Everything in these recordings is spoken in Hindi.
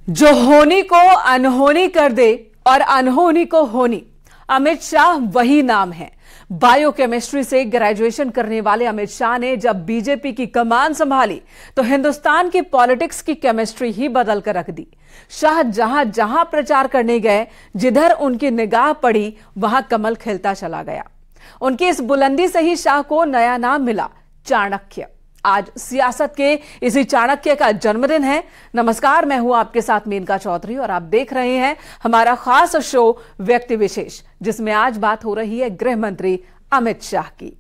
जो होनी को अनहोनी कर दे और अनहोनी को होनी, अमित शाह वही नाम है। बायोकेमिस्ट्री से ग्रेजुएशन करने वाले अमित शाह ने जब बीजेपी की कमान संभाली तो हिंदुस्तान की पॉलिटिक्स की केमिस्ट्री ही बदल कर रख दी। शाह जहां जहां प्रचार करने गए, जिधर उनकी निगाह पड़ी वहां कमल खिलता चला गया। उनकी इस बुलंदी से ही शाह को नया नाम मिला, चाणक्य। आज सियासत के इसी चाणक्य का जन्मदिन है। नमस्कार, मैं हूं आपके साथ मेनका चौधरी और आप देख रहे हैं हमारा खास शो व्यक्ति विशेष, जिसमें आज बात हो रही है गृह मंत्री अमित शाह की।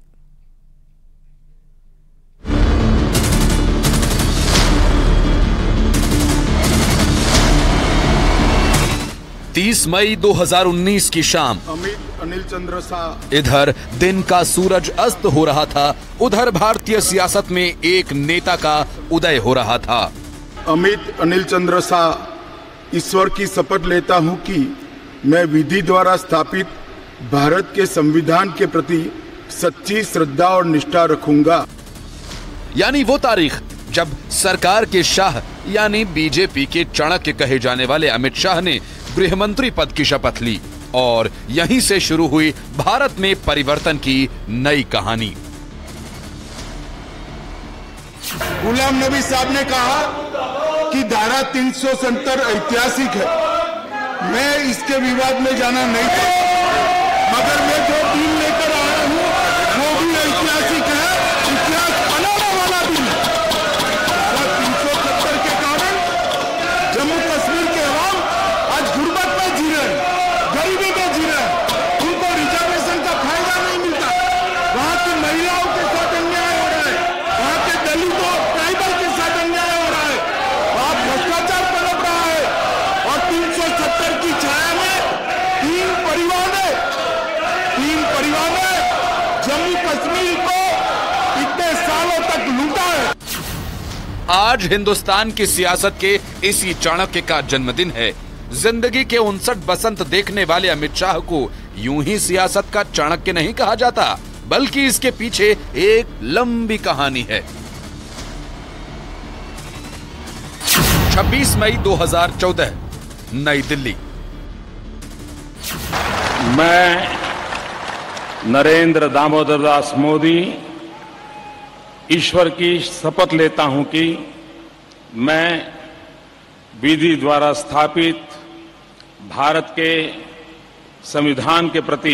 तीस मई 2019 की शाम अनिल चंद्र शाह। इधर दिन का सूरज अस्त हो रहा था, उधर भारतीय सियासत में एक नेता का उदय हो रहा था। अनिल चंद्र शाह ईश्वर की शपथ लेता हूं कि मैं विधि द्वारा स्थापित भारत के संविधान के प्रति सच्ची श्रद्धा और निष्ठा रखूंगा। यानी वो तारीख जब सरकार के शाह यानी बीजेपी के चाणक्य कहे जाने वाले अमित शाह ने गृह मंत्री पद की शपथ ली और यहीं से शुरू हुई भारत में परिवर्तन की नई कहानी। गुलाम नबी साहब ने कहा कि धारा 370 ऐतिहासिक है। मैं इसके विवाद में जाना नहीं चाहता, मगर मैं जो बिल लेकर आया हूं वो भी ऐतिहासिक है, इतिहास बनाने वाला बिल है। धारा 370 के कारण जम्मू कश्मीर के अवाम आज गुर्बत में जी रहे हैं, गरीबी में जी रहे हैं, उनको रिजर्वेशन का फायदा नहीं मिलता। वहां की महिलाओं के साथ अन्याय हो रहा है, वहां के दलितों ट्राइबल के साथ अन्याय हो रहा है, वहां भ्रष्टाचार पनप रहा है और 370 की छाया में तीन परिवार ने जम्मू कश्मीर को इतने सालों तक लूटा है। आज हिंदुस्तान की सियासत के इसी चाणक्य का जन्मदिन है। जिंदगी के 59 बसंत देखने वाले अमित शाह को यूं ही सियासत का चाणक्य नहीं कहा जाता, बल्कि इसके पीछे एक लंबी कहानी है। 26 मई 2014, नई दिल्ली। मैं नरेंद्र दामोदर दास मोदी ईश्वर की शपथ लेता हूं कि मैं विधि द्वारा स्थापित भारत के संविधान के प्रति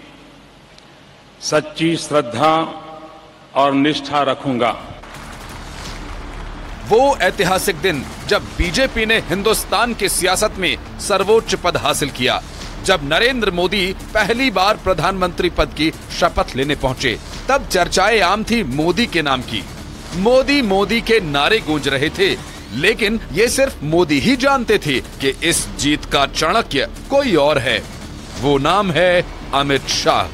सच्ची श्रद्धा और निष्ठा रखूंगा। वो ऐतिहासिक दिन जब बीजेपी ने हिंदुस्तान की सियासत में सर्वोच्च पद हासिल किया, जब नरेंद्र मोदी पहली बार प्रधानमंत्री पद की शपथ लेने पहुंचे, तब चर्चाएं आम थी मोदी के नाम की। मोदी मोदी के नारे गूंज रहे थे, लेकिन ये सिर्फ मोदी ही जानते थे कि इस जीत का चाणक्य कोई और है। वो नाम है अमित शाह।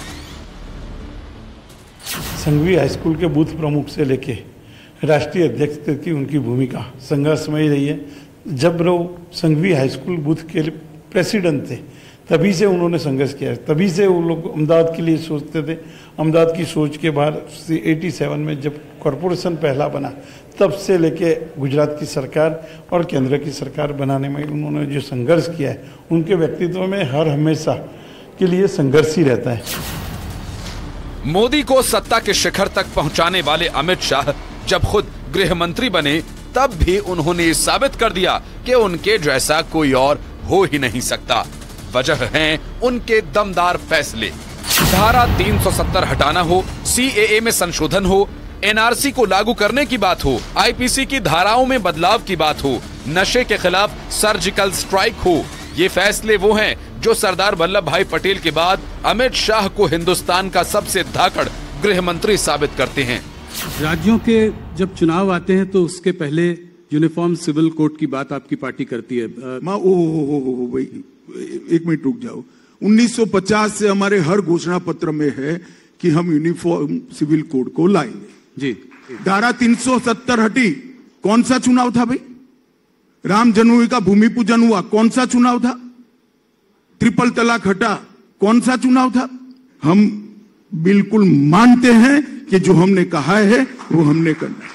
संघवी हाईस्कूल के बूथ प्रमुख से लेके राष्ट्रीय अध्यक्ष तक की उनकी भूमिका संघर्षमय रही है। जब वो संघवी हाईस्कूल बूथ के प्रेसिडेंट थे, तभी से उन्होंने संघर्ष किया, तभी से वो लोग अहमदाबाद के लिए सोचते थे। अहमदाबाद की सोच के बाद 87 में जब कॉरपोरेशन पहला बना, तब से लेके गुजरात की सरकार और केंद्र की सरकार बनाने में उन्होंने जो संघर्ष किया है, उनके व्यक्तित्व में हर हमेशा के लिए संघर्ष ही रहता है। मोदी को सत्ता के शिखर तक पहुंचाने वाले अमित शाह जब खुद गृह मंत्री बने, तब भी उन्होंने साबित कर दिया कि उनके जैसा कोई और हो ही नहीं सकता। वजह हैं उनके दमदार फैसले। धारा 370 हटाना हो, सीएए में संशोधन हो, एनआरसी को लागू करने की बात हो, आईपीसी की धाराओं में बदलाव की बात हो, नशे के खिलाफ सर्जिकल स्ट्राइक हो, ये फैसले वो हैं जो सरदार वल्लभ भाई पटेल के बाद अमित शाह को हिंदुस्तान का सबसे धाकड़ गृह मंत्री साबित करते हैं। राज्यों के जब चुनाव आते हैं तो उसके पहले यूनिफॉर्म सिविल कोड की बात आपकी पार्टी करती है। भाई एक मिनट रुक जाओ। 1950 से हमारे हर घोषणा पत्र में है कि हम यूनिफॉर्म सिविल कोड को लाएंगे। जी। धारा 370 हटी, कौन सा चुनाव था भाई? राम जन्मभूमि का भूमि पूजन हुआ, कौन सा चुनाव था? ट्रिपल तलाक हटा, कौन सा चुनाव था? हम बिल्कुल मानते हैं कि जो हमने कहा है वो हमने करना है।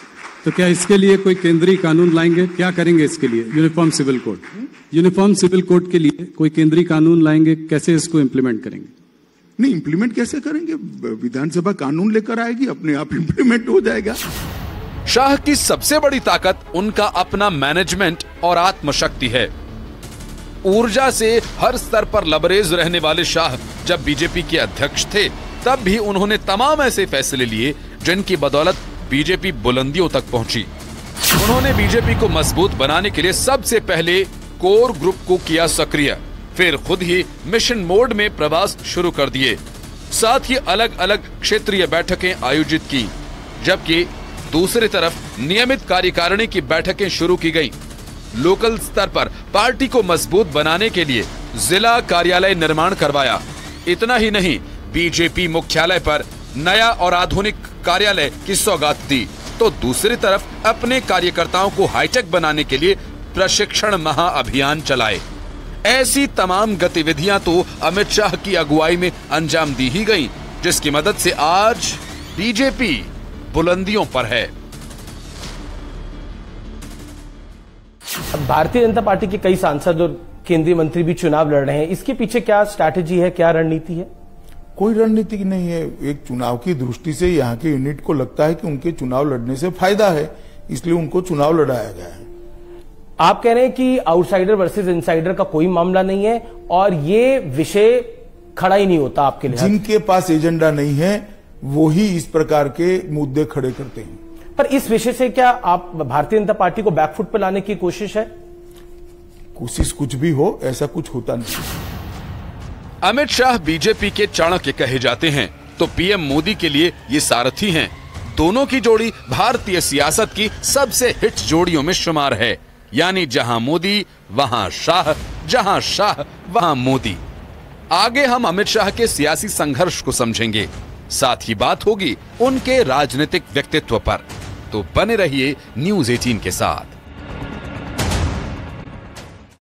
तो क्या इसके लिए कोई केंद्रीय कानून लाएंगे? क्या करेंगे इसके लिए? Uniform civil code, uniform civil code के लिए कोई केंद्रीय कानून लाएंगे? कैसे इसको इम्प्लीमेंट करेंगे? नहीं, इम्प्लीमेंट कैसे करेंगे? विधानसभा कानून लेकर आएगी, अपने आप इम्प्लीमेंट हो जाएगा। शाह की सबसे बड़ी ताकत उनका अपना मैनेजमेंट और आत्मशक्ति है। ऊर्जा से हर स्तर पर लबरेज रहने वाले शाह जब बीजेपी के अध्यक्ष थे तब भी उन्होंने तमाम ऐसे फैसले लिए जिनकी बदौलत बीजेपी बुलंदियों तक पहुंची। उन्होंने बीजेपी को मजबूत बनाने के लिए सबसे पहले कोर ग्रुप को किया सक्रिय, फिर खुद ही मिशन मोड में प्रवास शुरू कर दिए। साथ ही अलग अलग क्षेत्रीय बैठकें आयोजित की, जबकि दूसरी तरफ नियमित कार्यकारिणी की बैठकें शुरू की गईं। लोकल स्तर पर पार्टी को मजबूत बनाने के लिए जिला कार्यालय निर्माण करवाया। इतना ही नहीं, बीजेपी मुख्यालय पर नया और आधुनिक कार्यालय की सौगात दी, तो दूसरी तरफ अपने कार्यकर्ताओं को हाईटेक बनाने के लिए प्रशिक्षण महाअभियान चलाए। ऐसी तमाम गतिविधियां तो अमित शाह की अगुवाई में अंजाम दी ही गईं, जिसकी मदद से आज बीजेपी बुलंदियों पर है। अब भारतीय जनता पार्टी के कई सांसद और केंद्रीय मंत्री भी चुनाव लड़ रहे हैं, इसके पीछे क्या स्ट्रैटेजी है, क्या रणनीति है? कोई रणनीति नहीं है। एक चुनाव की दृष्टि से यहाँ के यूनिट को लगता है कि उनके चुनाव लड़ने से फायदा है, इसलिए उनको चुनाव लड़ाया गया है। आप कह रहे हैं कि आउटसाइडर वर्सेस इनसाइडर का कोई मामला नहीं है और ये विषय खड़ा ही नहीं होता आपके लिए? जिनके पास एजेंडा नहीं है वो ही इस प्रकार के मुद्दे खड़े करते हैं। पर इस विषय से क्या आप भारतीय जनता पार्टी को बैकफुट पर लाने की कोशिश है? कोशिश कुछ भी हो, ऐसा कुछ होता नहीं। अमित शाह बीजेपी के चाणक्य कहे जाते हैं, तो पीएम मोदी के लिए ये सारथी हैं। दोनों की जोड़ी भारतीय सियासत की सबसे हिट जोड़ियों में शुमार है। यानी जहां मोदी वहां शाह, जहां शाह वहां मोदी। आगे हम अमित शाह के सियासी संघर्ष को समझेंगे, साथ ही बात होगी उनके राजनीतिक व्यक्तित्व पर। तो बने रहिए न्यूज़ 18 के साथ।